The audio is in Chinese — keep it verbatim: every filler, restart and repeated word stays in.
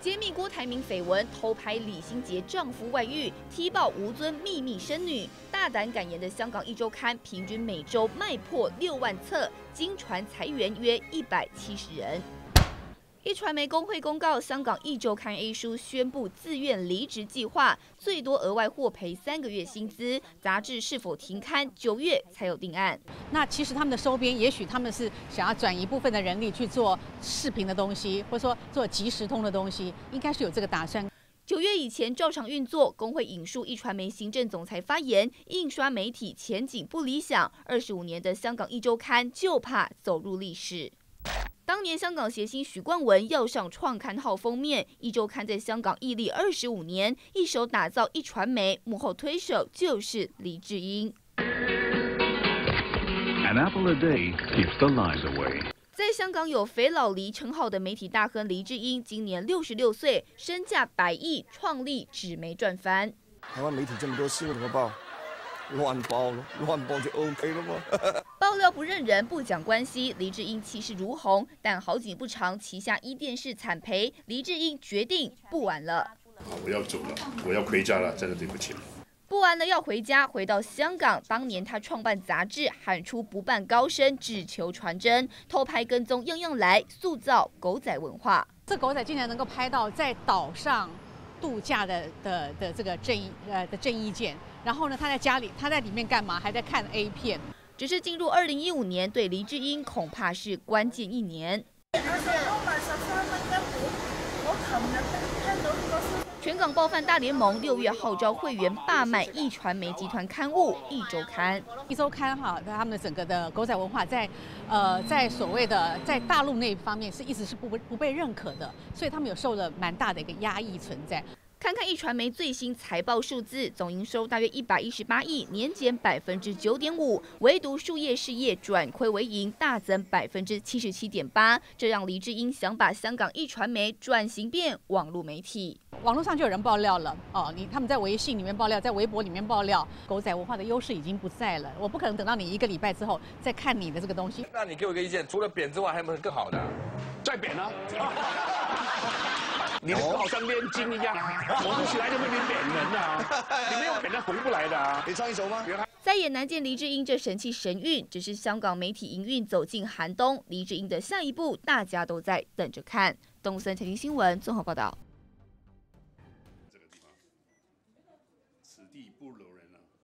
揭秘郭台铭绯闻，偷拍李心洁丈夫外遇，踢爆吴尊秘密生女，大胆敢言的香港一周刊，平均每周卖破六万册，经传裁员约一百七十人。 一传媒工会公告，香港一周刊 A 书宣布自愿离职计划，最多额外获赔三个月薪资。杂志是否停刊，九月才有定案。 那其实他们的收编，也许他们是想要转移部分的人力去做视频的东西，或者说做即时通的东西，应该是有这个打算。 九月以前照常运作，工会引述一传媒行政总裁发言：印刷媒体前景不理想，二十五年的香港一周刊就怕走入历史。 当年香港谐星许冠文要上创刊号封面，一周刊在香港屹立二十五年，一手打造一传媒，幕后推手就是黎智英。 An apple a day keeps the lies away. 在香港有“肥老黎”称号的媒体大亨黎智英，今年六十六岁，身价百亿，创立纸媒赚翻。 台湾媒体这么多，新闻怎么报？ 乱报了，乱报就 OK 了吗？ 爆料不认人，不讲关系。黎智英气势如虹，但好景不长，旗下一电视惨赔。黎智英决定不玩了。 我要走了，我要回家了，真的对不起。 不玩了，要回家，回到香港。当年他创办杂志，喊出不办高升，只求传真，偷拍跟踪样样来，塑造狗仔文化。 这狗仔竟然能够拍到在岛上度假的的的这个郑呃的郑伊健。 然后呢？他在家里，他在里面干嘛？还在看 A 片。 只是进入二零一五年，对黎智英恐怕是关键一年。全港报贩大联盟六月号召会员罢卖一传媒集团刊物《一周刊》。 一周刊哈，他们的整个的狗仔文化在呃在所谓的在大陆那一方面是一直是不不被认可的，所以他们有受了蛮大的一个压抑存在。 看看一传媒最新财报数字，总营收大约一百一十八亿，年减百分之九点五，唯独树叶事业转亏为盈，大增百分之七十七点八，这让黎智英想把香港一传媒转型变网络媒体。 网络上就有人爆料了哦，你他们在微信里面爆料，在微博里面爆料，狗仔文化的优势已经不在了。我不可能等到你一个礼拜之后再看你的这个东西。 那你给我一个意见，除了贬之外，还有没有更好的？ 再贬呢？你们好像炼金一样，我们起来就被你贬人啊！你没有贬，那回不来的啊！ 你唱一首吗？ 再也难见黎智英这神气神韵，只是香港媒体营运走进寒冬，黎智英的下一步大家都在等着看。东森财经新闻综合报道。